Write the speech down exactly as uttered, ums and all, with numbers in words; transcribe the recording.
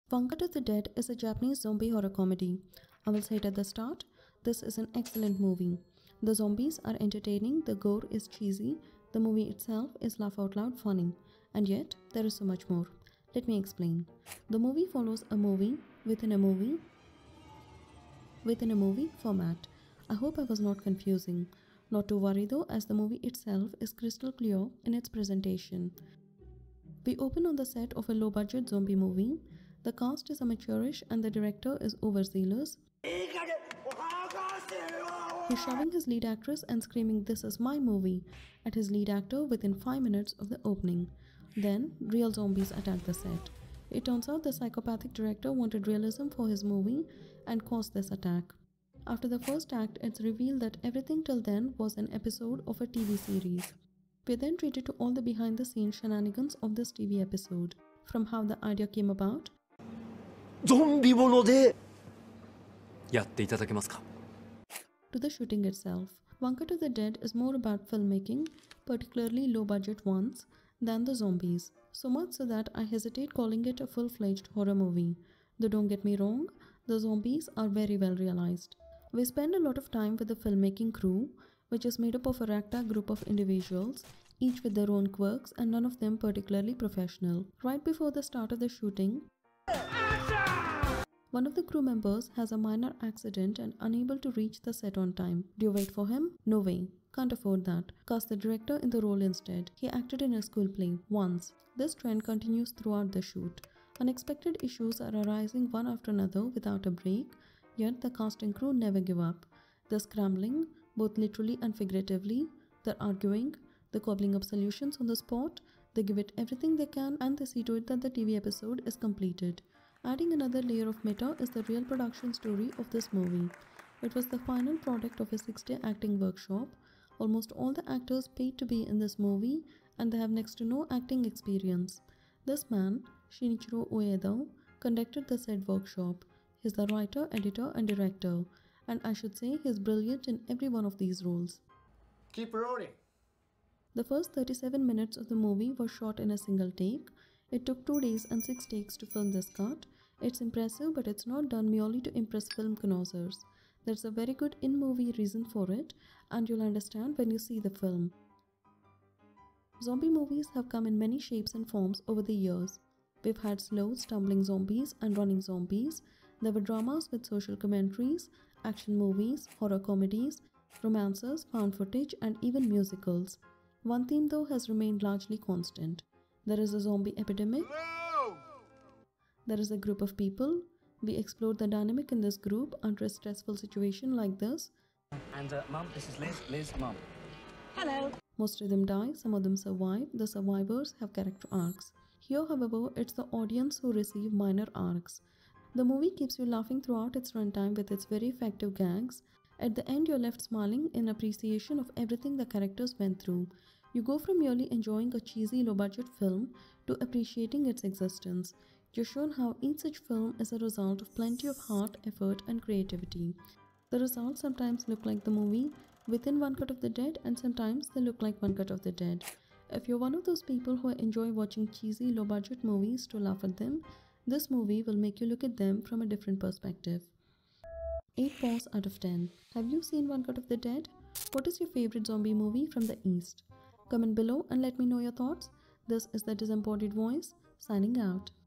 One Cut of the Dead is a Japanese zombie horror comedy. I will say it at the start, this is an excellent movie. The zombies are entertaining, the gore is cheesy, the movie itself is laugh out loud funny, and yet there is so much more. Let me explain. The movie follows a movie within a movie within a movie format. I hope I was not confusing. Not to worry though, as the movie itself is crystal clear in its presentation. We open on the set of a low-budget zombie movie. The cast is amateurish and the director is overzealous. He's shoving his lead actress and screaming "This is my movie" at his lead actor within five minutes of the opening. Then, real zombies attack the set. It turns out the psychopathic director wanted realism for his movie and caused this attack. After the first act, it's revealed that everything till then was an episode of a T V series. We're then treated to all the behind-the-scenes shenanigans of this T V episode, from how the idea came about, ゾンビものでやっていただけますか to the shooting itself. One Cut of the Dead is more about filmmaking, particularly low-budget ones, than the zombies. So much so that I hesitate calling it a full-fledged horror movie. Though don't get me wrong, the zombies are very well realized. We spend a lot of time with the filmmaking crew, which is made up of a ragtag group of individuals, each with their own quirks and none of them particularly professional. Right before the start of the shooting, one of the crew members has a minor accident and unable to reach the set on time. Do you wait for him? No way. Can't afford that. Cast the director in the role instead. He acted in a school play once. This trend continues throughout the shoot. Unexpected issues are arising one after another without a break, yet the cast and crew never give up. They're scrambling, both literally and figuratively. They're arguing, they're cobbling up solutions on the spot, they give it everything they can, and they see to it that the T V episode is completed. Adding another layer of meta is the real production story of this movie. It was the final product of a six-day acting workshop. Almost all the actors paid to be in this movie, and they have next to no acting experience. This man, Shinichiro Ueda, conducted the said workshop. He's the writer, editor, and director, and I should say he's brilliant in every one of these roles. Keep rolling. The first thirty-seven minutes of the movie was shot in a single take. It took two days and six takes to film this cut. It's impressive, but it's not done merely to impress film connoisseurs. There's a very good in-movie reason for it, and you'll understand when you see the film. Zombie movies have come in many shapes and forms over the years. We've had slow, stumbling zombies and running zombies. There were dramas with social commentaries, action movies, horror comedies, romances, found footage, and even musicals. One theme though has remained largely constant. There is a zombie epidemic. Hello! There is a group of people. We explored the dynamic in this group under a stressful situation like this. And uh, Mum, this is Liz. Liz, Mum. Hello. Most of them die, some of them survive. The survivors have character arcs. Here, however, it's the audience who receive minor arcs. The movie keeps you laughing throughout its runtime with its very effective gags. At the end, you're left smiling in appreciation of everything the characters went through. You go from merely enjoying a cheesy low-budget film to appreciating its existence. You're shown how each such film is a result of plenty of heart, effort, and creativity. The results sometimes look like the movie within One Cut of the Dead, and sometimes they look like One Cut of the Dead. If you're one of those people who enjoy watching cheesy low-budget movies to laugh at them, this movie will make you look at them from a different perspective. eight paws out of ten. Have you seen One Cut of the Dead? What is your favorite zombie movie from the East? Comment below and let me know your thoughts. This is the Disembodied Voice, signing out.